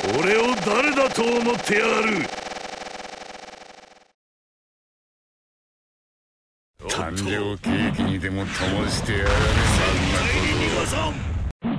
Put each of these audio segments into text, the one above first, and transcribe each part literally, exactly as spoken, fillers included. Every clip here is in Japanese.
俺を誰だと思ってやがる。 誕生ケーキにでも灯してやられ、そんなこと。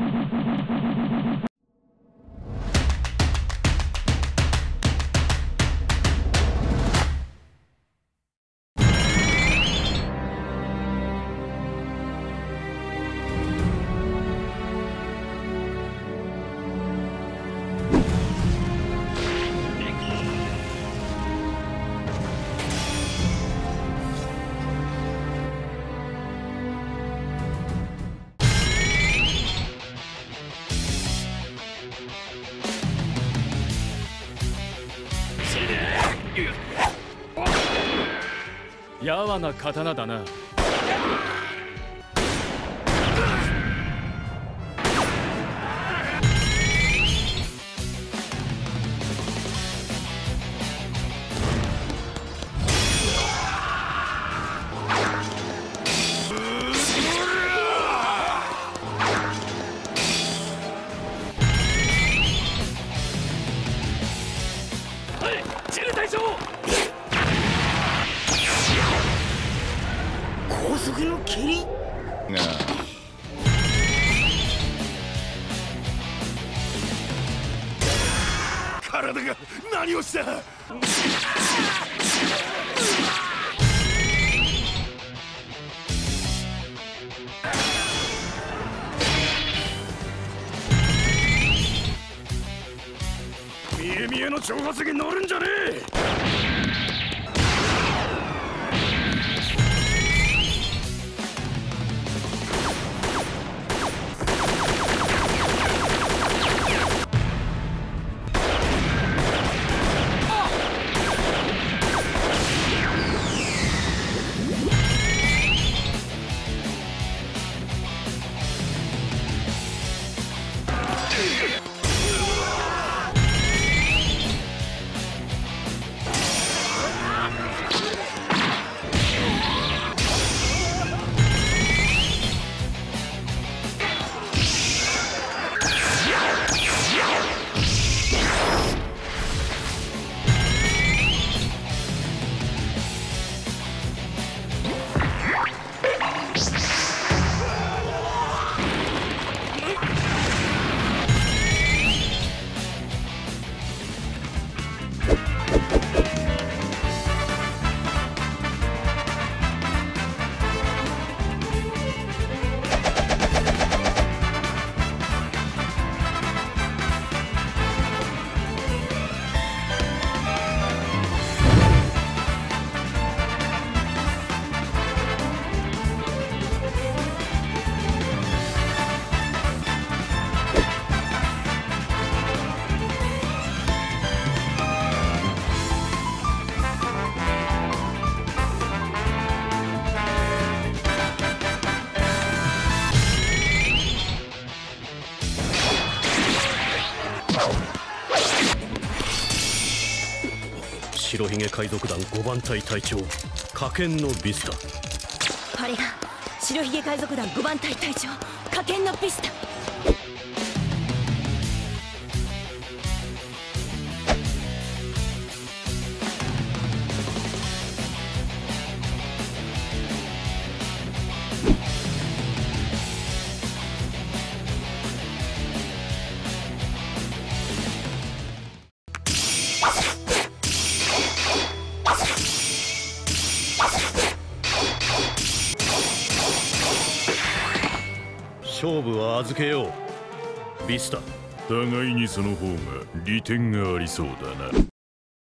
やわな刀だな。ジル隊長、 高速の霧。 なあ、 体が何をした。見え見えの挑発に乗るんじゃねえ。 白ひげ海賊団ごばん隊隊長火剣のビスタ。 あれが白ひげ海賊団ごばん隊隊長火剣のビスタ。 勝負は預けようビスタ。 互いにその方が利点がありそうだな。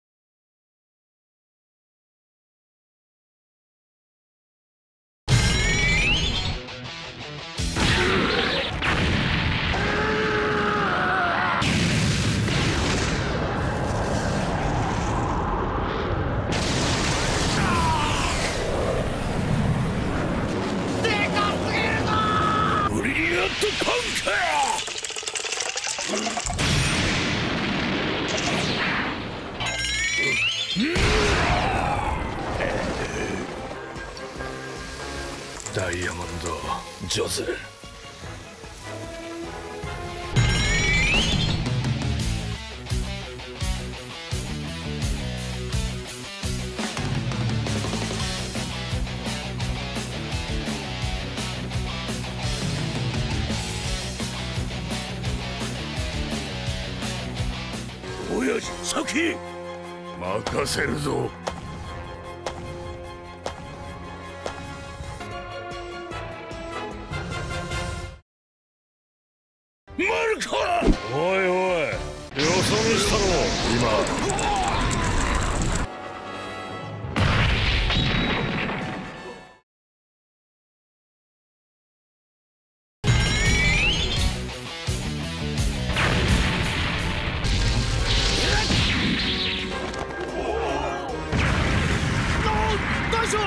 ダイヤモンド・ジョゼル。 し先任せるぞ。 マルコ。 おいおい、よそ見したろ今。 大将。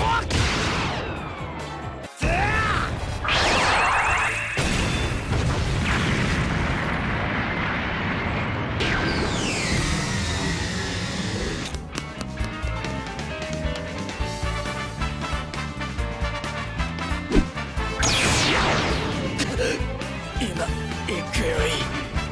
今行くよい。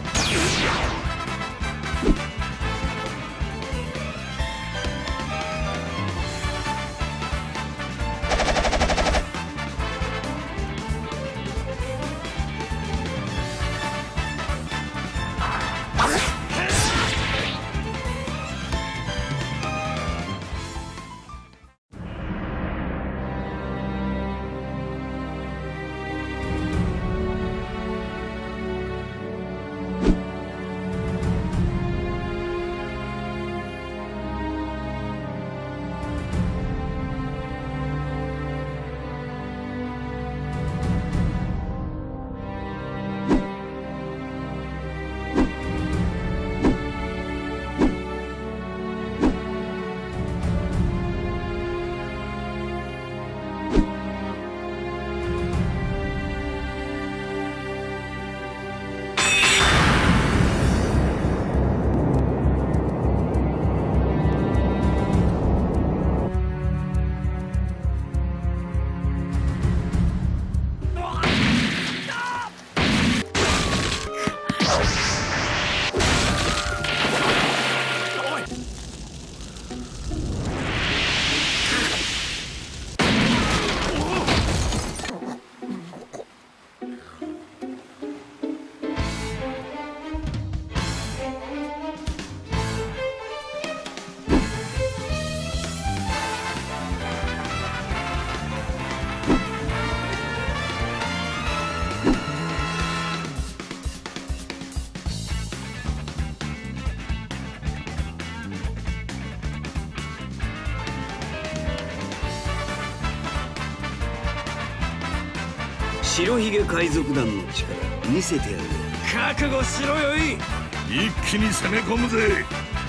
白ひげ海賊団の力見せてやるよ。 覚悟しろよい。 一気に攻め込むぜ。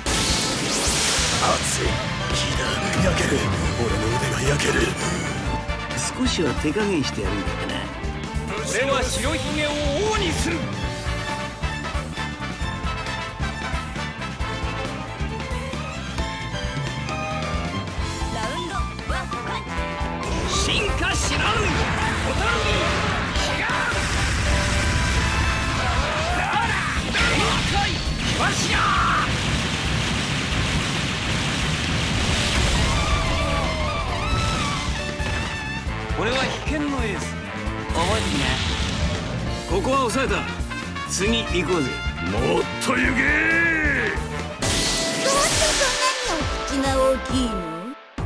熱い火だ。焼ける。俺の腕が焼ける。 少しは手加減してやるんだってな。 俺は白ひげを王にする。 ラウンドワンファイト。 進化しなるホタルに火が。一回わしが。俺は危険のエース覚えてここは抑えた。次行こうぜ。 もっと行け。 どうしてそんなにお口が大きいの？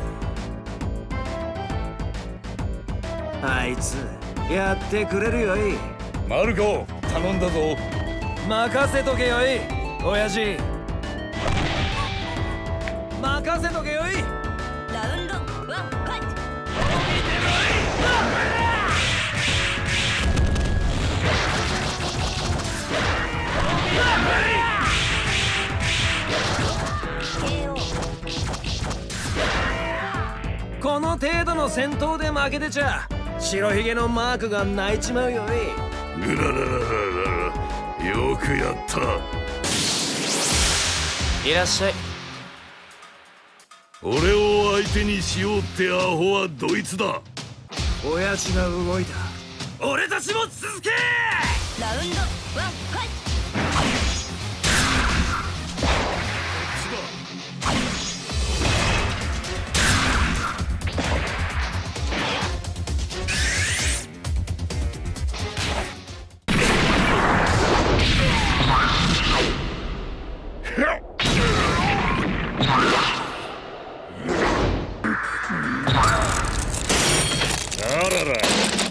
あいつやってくれるよい。 マルコ頼んだぞ。 任せとけよい親父。任せとけよい。 ラウンドワンファイト。 この程度の戦闘で負けてちゃ白ひげのマークが泣いちまうよい。 ぐらららららら、よくやった。 いらっしゃい。 俺を相手にしようってアホはどいつだ。 親父が動いた。俺たちも続け。 ラウンドワンファイト。 あらら。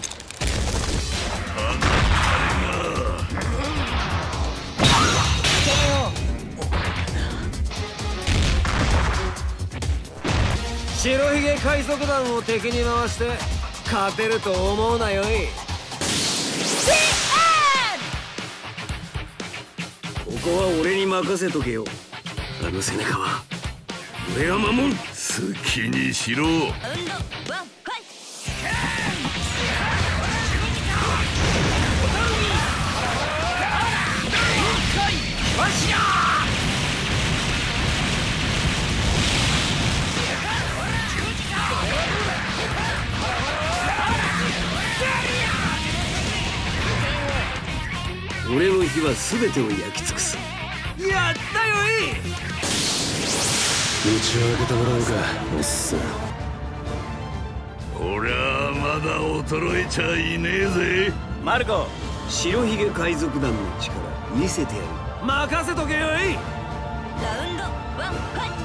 白ひげ海賊団を敵に回して勝てると思うなよい。 ここは俺に任せとけよ。あの背中は俺が守る。 好きにしろ。 俺の火は全てを焼き尽くす。 やったよい。 打ち上げてもらおうかおっさん。 俺はまだ衰えちゃいねえぜ。 マルコ、 白ひげ海賊団の力見せてやる。 任せとけよい。 ラウンドワンファイト。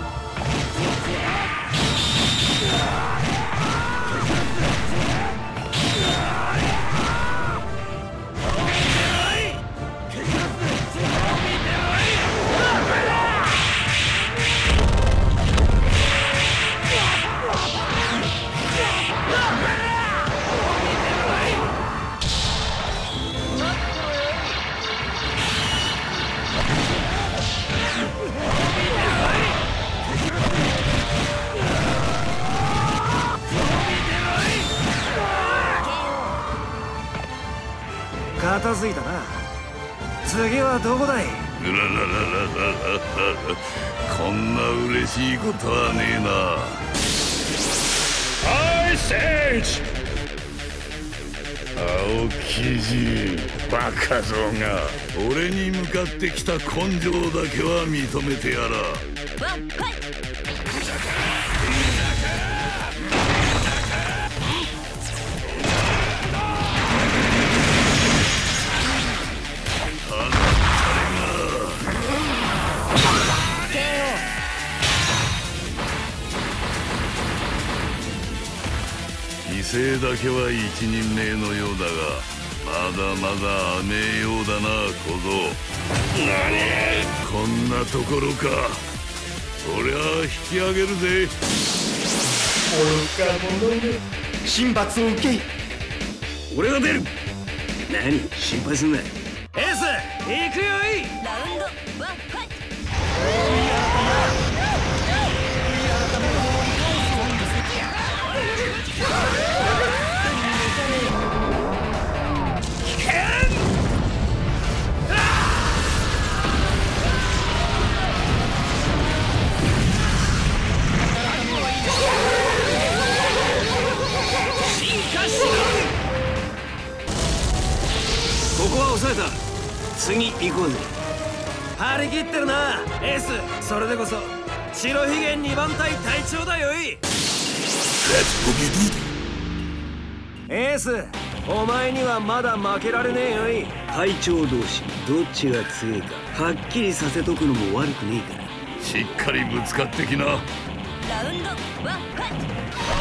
片付いたな。次はどこだい。 うらららららら。こんな嬉しいことはねえな。 アイセージ。 青生地バカ像が俺に向かってきた根性だけは認めてやら。 ワンファイト。 犠牲だけは一人前のようだが、まだまだ甘えようだな小僧。何？こんなところか。俺は引き上げるぜ。 愚か者め、神罰を受けい。 俺が出る。何心配すんな。 エース行くよい。 ラウンドワンファイト。 ここは抑えた。次行こうぜ。 張り切ってるなエース。それでこそ白ひげにばん隊隊長だよい。エース、お前にはまだ負けられねえよい。 隊長同士どっちが強いかはっきりさせとくのも悪くねえから。 しっかりぶつかってきな。 ラウンドワンファイト。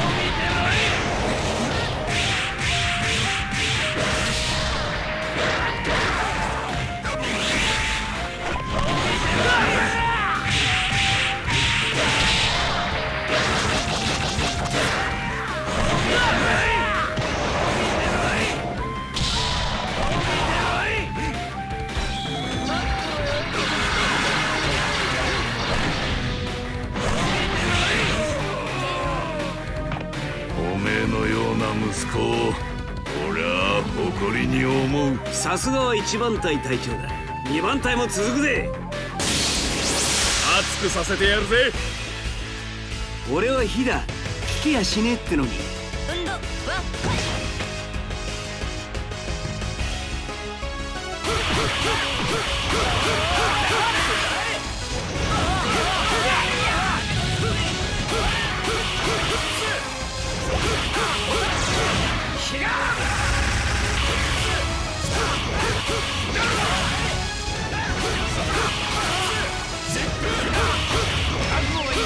おめえのような息子を俺は誇りに思う。 さすがは一番隊隊長だ。二番隊も続くぜ。 熱くさせてやるぜ。 俺は火だ。聞きやしねえってのに。 ラウンドワンファイト。 覚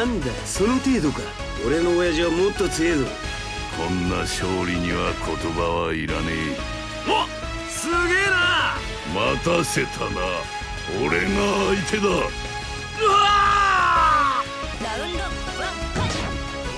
なんだその程度か。俺の親父はもっと強えぞ。 こんな勝利には言葉はいらねえ。 おすげえな。 待たせたな。俺が相手だ。 うわラウンドワンファイト。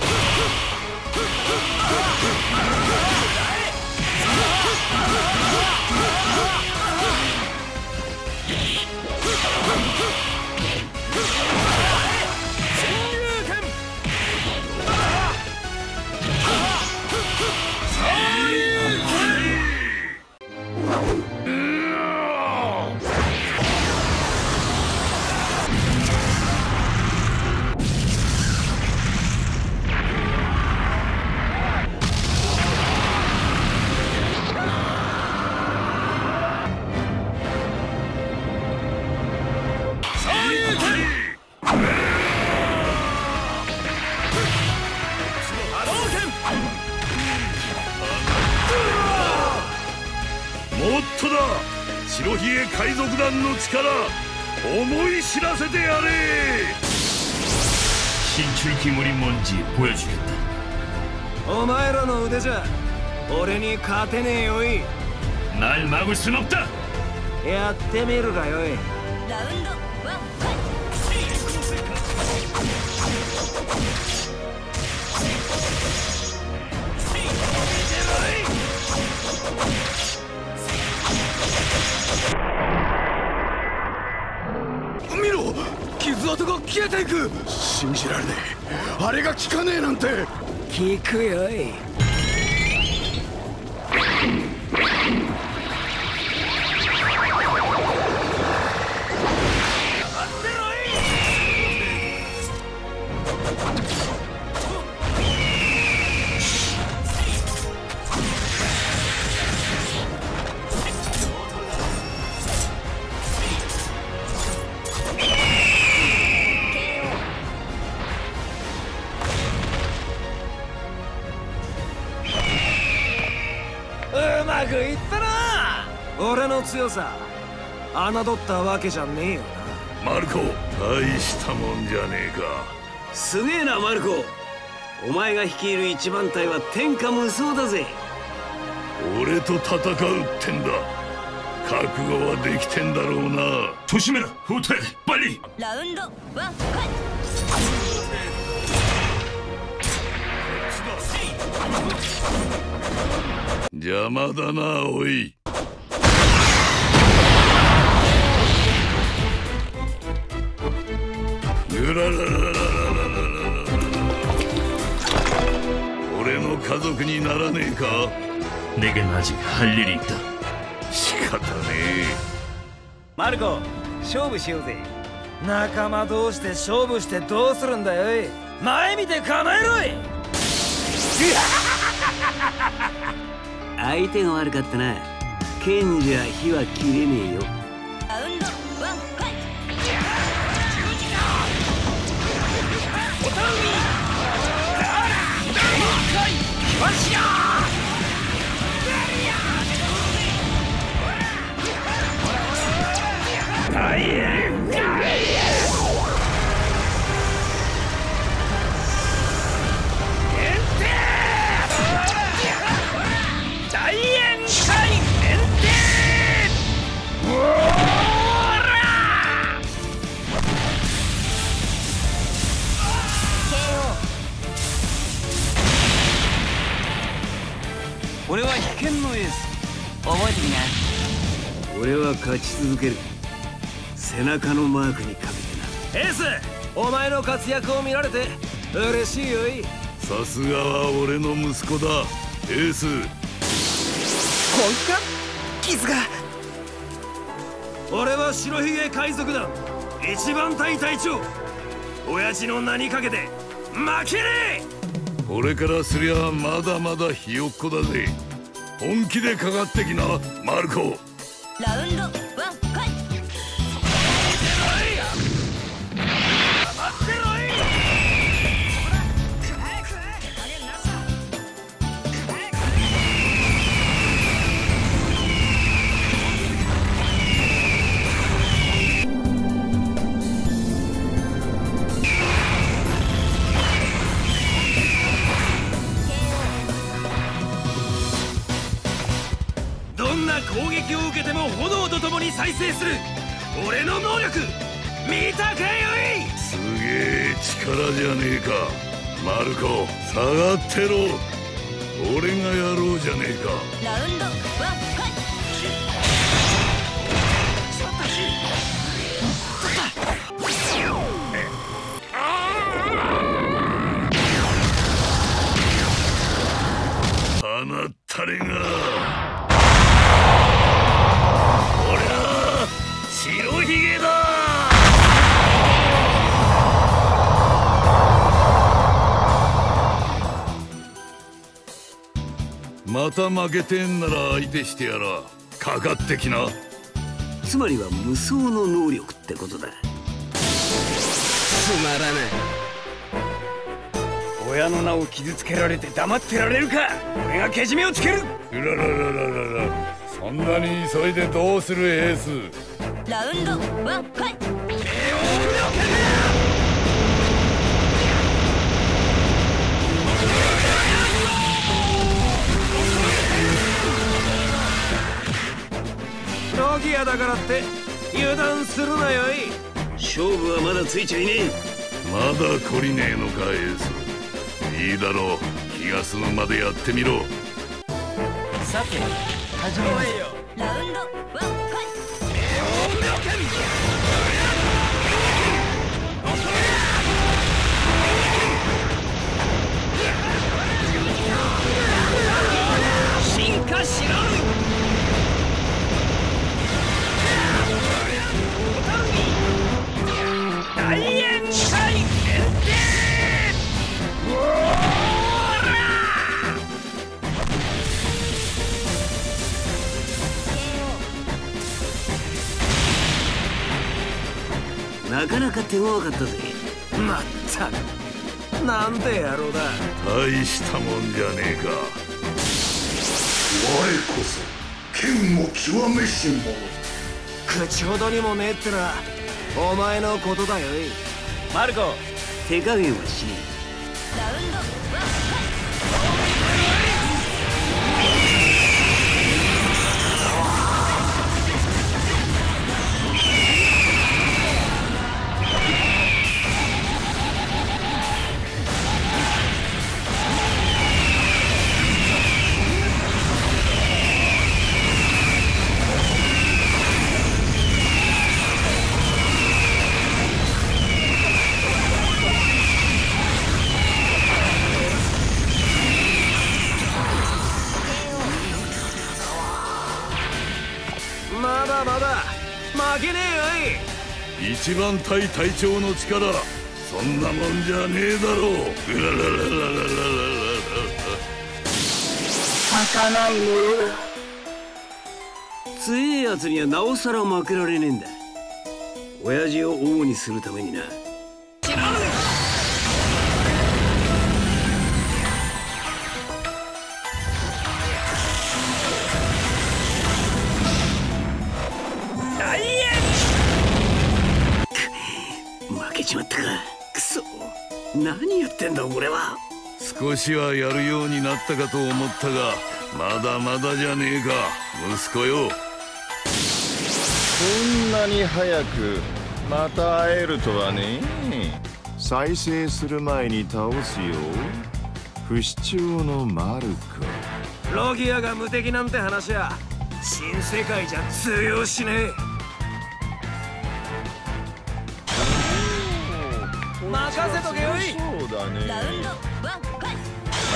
もっとだ。白ひげ海賊団の力思い知らせてやれ。 신출귀물이 뭔지 보여주겠다. お前らの腕じゃ俺に勝てねえよい。 날 막을 순 없다. やってみるがよい。 ラウンドワンファイト。 見ろ、傷跡が消えていく。信じられねえ。あれが効かねえなんて。 聞くよい。うまくいったな。俺の強さ侮ったわけじゃねえよな。 マルコ、大したもんじゃねえか。 すげえなマルコ。お前が率いる一番隊は天下無双だぜ。 俺と戦うってんだ。覚悟はできてんだろうな。 조심해라, 후퇴, 빨리. ラウンドワンファイト。 邪魔だなおい。ぐららららららららら。俺の家族にならねえか。 내겐 아직 할 일이 있다. 仕方ねえ。 マルコ、勝負しようぜ。仲間同士で勝負してどうするんだよい。前見て構えろい。 相手が悪かったな。剣じゃ火は切れねえよ。 ラウンドワンファイト。 俺は危険のエース。覚えてみな。 俺は勝ち続ける。背中のマークにかけてな。 エース、お前の活躍を見られて嬉しいよい。 さすがは俺の息子だエース。 本当？傷が。俺は白ひげ海賊団一番隊隊長。親父の名にかけて負けねえ。 俺からすりゃまだまだひよっこだぜ。本気でかかってきなマルコ。 ラウンドワンファイト。 お攻撃を受けても炎とともに再生する俺の能力見たかよい。 すげえ力じゃねえか。マルコ下がってろ。俺がやろうじゃねえか。 ラウンドワンファイト。 放ったれがおりゃ白ひげだ。また負けてんなら相手してやら。かかってきな。 つまりは無双の能力ってことだ。 つまらない。親の名を傷つけられて黙ってられるか。俺がけじめをつける。 うらららららら。そんなに急いでどうするエース。 ラウンドワンファイト。 ロギアだからって油断するなよい。 勝負はまだついちゃいねえ。 まだ懲りねえのかエース。いいだろう、気が済むまでやってみろ。 さて始めますよ。 ラウンドワンファイ進化しろ。大宴会限定。 なかなか手強かったぜ。 まったくなんて野郎だ。 大したもんじゃねえか。 我こそ剣を極めし者。 口ほどにもねえってのはお前のことだよい。マルコ手加減はしねト。ラウンドワンファイまだまだ負けねえよい。 一番隊隊長の力そんなもんじゃねえだろう。うらららららららら。 儚いものだ。 強えやつにはなおさら負けられねえんだ。親父を王にするためにな。負けちまったか。くそ、何やってんだ俺は。 少しはやるようになったかと思ったが、まだまだじゃねえか息子よ。 こんなに早くまた会えるとはね。再生する前に倒すよ、不死鳥のマルコ。 ロギアが無敵なんて話は新世界じゃ通用しねえ。任せとけよい。 そうだね。 ラウンドワンファイト。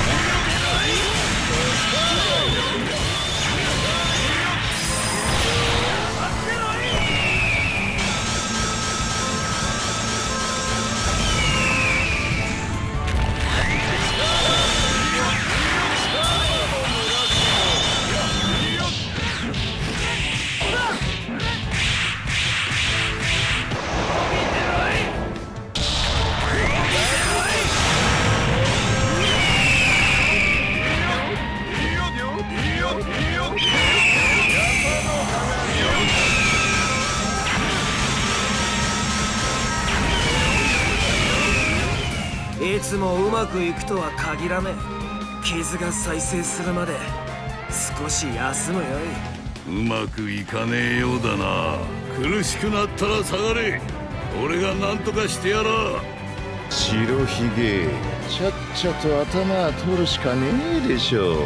いつもうまくいくとは限らねえ。傷が再生するまで少し休むよい。 うまくいかねえようだな。苦しくなったら下がれ。俺が何とかしてやら。 白ひげ、ちゃっちゃと頭取るしかねえでしょ。おいおい、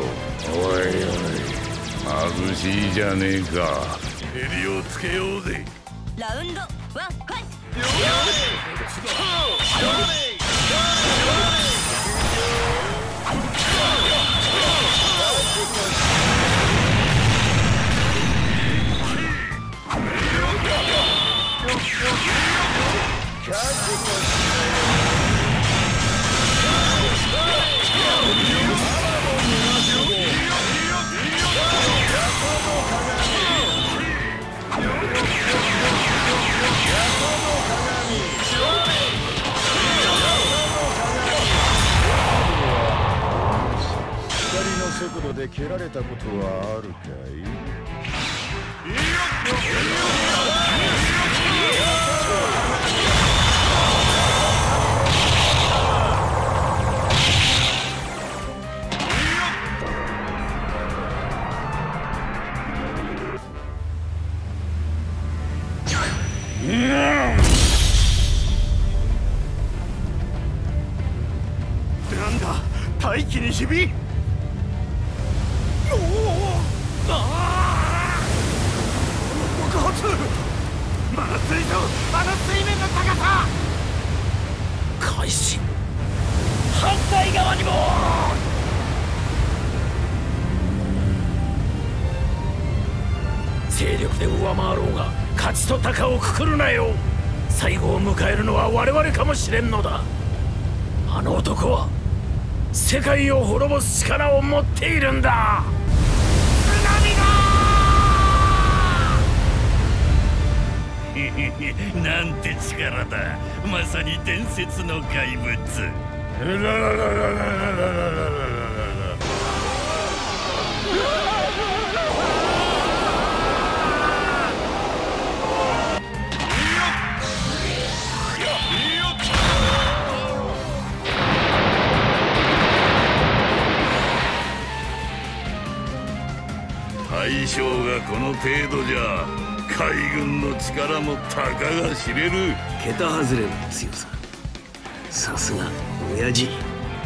貧しいじゃねえか。襟をつけようぜ。 ラウンドワンファイト。 光の速度で蹴られたことはあるかい？ なんだ、大気にひび。おお、ああ、爆発。まずいぞ、あの水面の高さ。開始。反対側にも。勢力で上回ろうが勝ちと鷹をくくるなよ。最後を迎えるのは我々かもしれんのだ。あの男は世界を滅ぼす力を持っているんだ。津波だ。なんて力だ。まさに伝説の怪物。 大将がこの程度じゃ海軍の力もたかが知れる。 桁外れの強さ。さすが親父。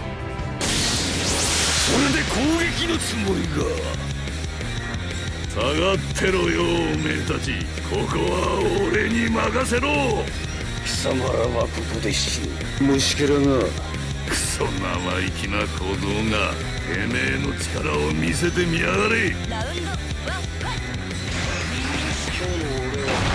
それで攻撃のつもりか。下がってろよ、おめえたち。ここは俺に任せろ。 貴様らはここで死ぬ。虫けらが。 クソ生意気な小僧がてめえの力を見せてみやがれ。 ラウンドワンファイト。 今日の俺は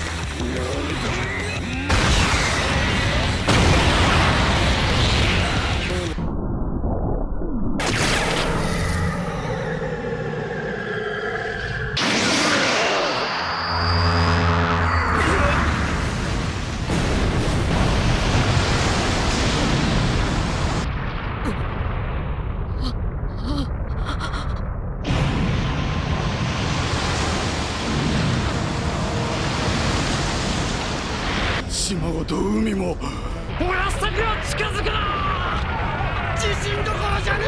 島ごと海も。燃やす時は近づくな。地震どころじゃね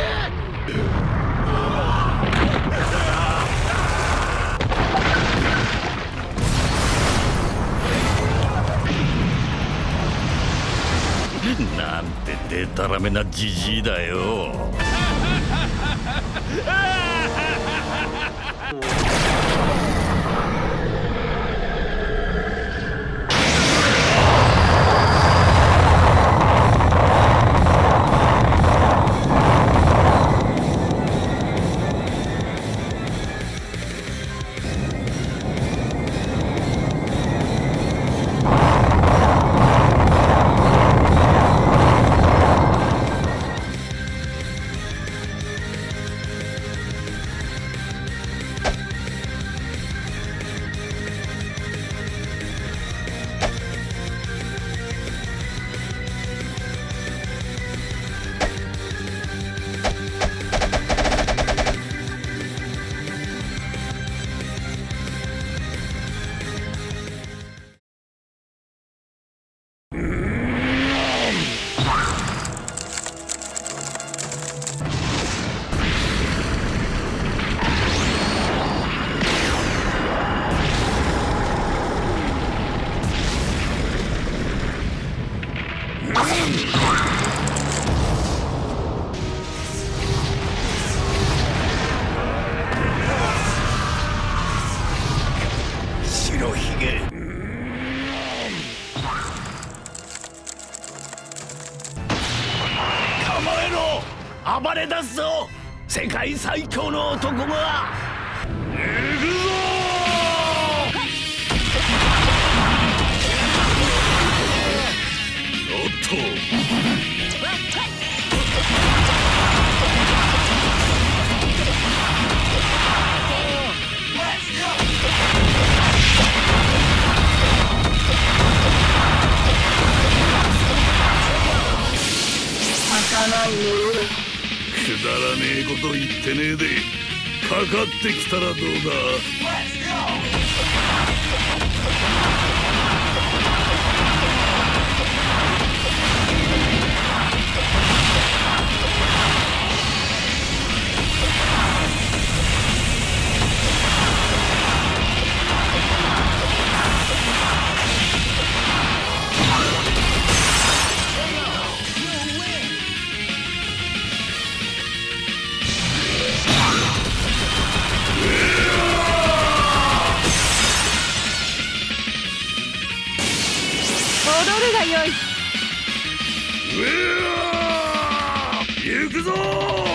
え。なんてデタラメなジジイだよ。 暴れ出すぞ。世界最強の男が行くぞ。おっとくだらねえこと言ってねえでかかってきたらどうだ。 踊るがよい。 うわー行くぞー。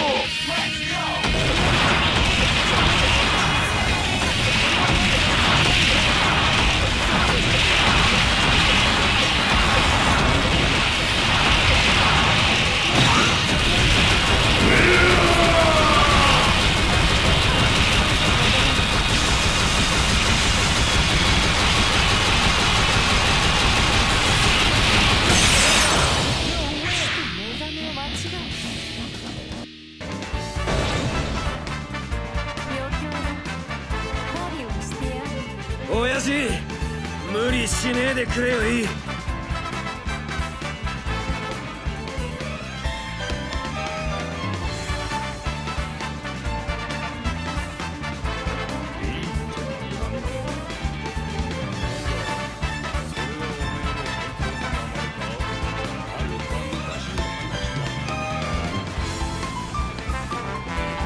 親父無理しねえでくれよい。